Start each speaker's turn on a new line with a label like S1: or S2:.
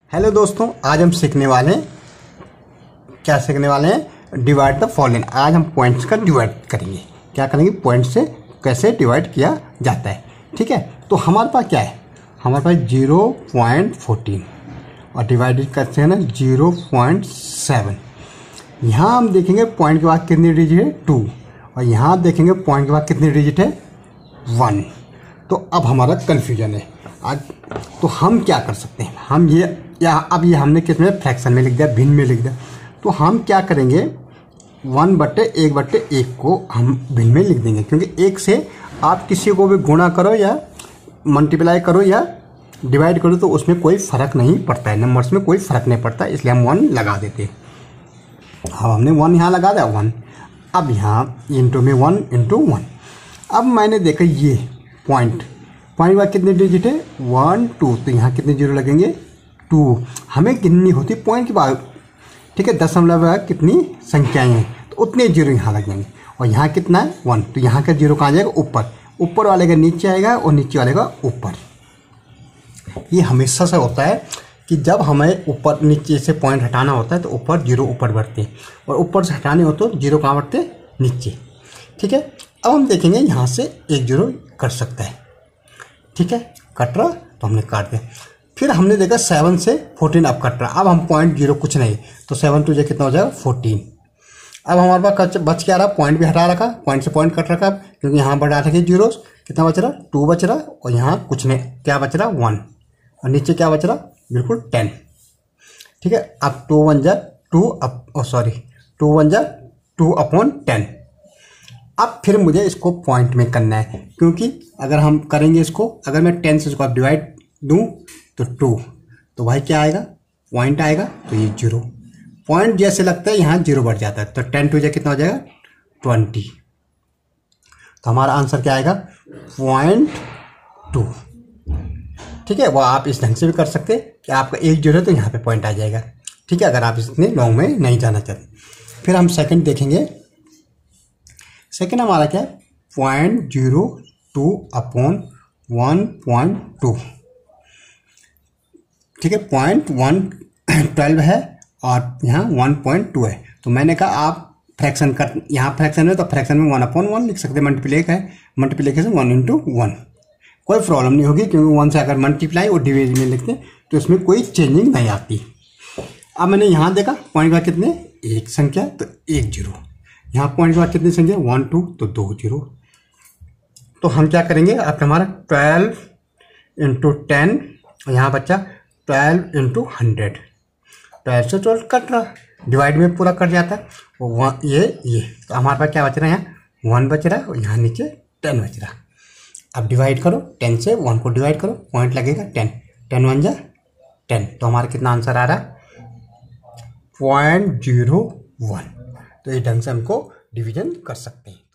S1: Hello दोस्तों, आज हम सीखने वाले हैं, क्या सीखने वाले हैं? Divide the following. आज हम पॉइंट्स का डिवाइड करेंगे। क्या करेंगे? पॉइंट से कैसे डिवाइड किया जाता है। ठीक है, तो हमारे पास क्या है? हमारे पास 0.14 और डिवाइडेड करते हैं ना 0.7। यहाँ हम देखेंगे पॉइंट के बाद कितनी डिजिट है 2 और यहाँ देखेंगे पॉइंट के बाद कितनी डिजिट है 1। तो अब हमारा कन्फ्यूजन है आज। तो हम क्या कर सकते हैं? हम अब ये हमने किस में फ्रैक्शन में लिख दिया, भिन्न में लिख दिया। तो हम क्या करेंगे, 1/1 को हम भिन्न में लिख देंगे, क्योंकि 1 से आप किसी को भी गुणा करो या मल्टीप्लाई करो या डिवाइड करो तो उसमें कोई फ़र्क नहीं पड़ता है, नंबर्स में कोई फ़र्क नहीं पड़ता, इसलिए हम 1 लगा देते हैं। अब हमने 1 यहाँ लगा दिया 1। अब यहाँ इंटू में 1 इंटू 1। अब मैंने देखा ये पॉइंट के बाद कितनी डिजिट है 1 2, तो यहाँ कितने जीरो लगेंगे 2। हमें गिननी होती पॉइंट के बाद, ठीक है, दशमलव कितनी संख्याएं हैं तो उतने जीरो यहाँ लगेंगे। और यहाँ कितना है 1, तो यहाँ का जीरो कहाँ जाएगा? ऊपर वाले का नीचे आएगा और नीचे वाले का ऊपर। ये हमेशा से होता है कि जब हमें ऊपर नीचे से पॉइंट हटाना होता है तो ऊपर जीरो ऊपर बढ़ते हैं और ऊपर से हटाने हो तो जीरो कहाँ बढ़ते? नीचे। ठीक है, अब हम देखेंगे यहाँ से एक जीरो कट सकता है। ठीक है, कट रहा तो हमने काट दिया। फिर हमने देखा 7 से 14 अब कट रहा। अब हम पॉइंट जीरो कुछ नहीं, तो 7 टू कितना हो जाएगा 14। अब हमारे पास बच क्या रहा? पॉइंट भी हटा रखा, पॉइंट से पॉइंट कट रखा, क्योंकि यहाँ बढ़ा रखे जीरो। कितना बच रहा? 2 बच रहा और यहाँ कुछ नहीं, क्या बच रहा 1 और नीचे क्या बच रहा? बिल्कुल 10। ठीक है, अब 2 1 जा 2 अपॉन 10। अब फिर मुझे इसको पॉइंट में करना है, क्योंकि अगर हम करेंगे इसको, अगर मैं 10 से इसको आप डिवाइड दूं तो 2, तो भाई क्या आएगा? पॉइंट आएगा, तो ये 0 पॉइंट जैसे लगता है यहाँ 0 बढ़ जाता है, तो 10 टू कितना हो जाएगा 20। तो हमारा आंसर क्या आएगा? 0.2। ठीक है, वो आप इस ढंग से भी कर सकते हैं कि आपका एक जीरो है तो यहाँ पे पॉइंट आ जाएगा। ठीक है, अगर आप इतने लॉन्ग में नहीं जाना चाहते। फिर हम सेकंड देखेंगे। सेकंड हमारा क्या है? 0.02 अपॉन 1.2। ठीक है, 0.112 है और यहाँ 1.2 है। तो मैंने कहा आप फ्रैक्शन कर, यहाँ फ्रैक्शन में तो फ्रैक्शन में 1/1 लिख सकते हैं। मल्टीप्लिकेशन 1 इंटू 1, कोई प्रॉब्लम नहीं होगी, क्योंकि 1 से अगर मल्टीप्लाई और डिवीजन में लिखते हैं तो इसमें कोई चेंजिंग नहीं आती। अब मैंने यहाँ देखा पॉइंट का कितने, एक संख्या तो एक जीरो, यहाँ पॉइंट के बाद कितनी संख्या 1 2, तो 2 जीरो। तो हम क्या करेंगे? अब हमारा 12 इंटू 10 और यहाँ बच्चा 12 इंटू 100। 12 से 12 कट रहा, डिवाइड में पूरा कट जाता है। ये तो हमारे पास क्या बच रहा है? यहाँ 1 बच रहा है और यहाँ नीचे 10 बच रहा। अब डिवाइड करो, 10 से 1 को डिवाइड करो, पॉइंट लगेगा 10, 10 1 जा 10। तो हमारा कितना आंसर आ रहा है? 0.01। तो इस ढंग से हमको डिवीजन कर सकते हैं।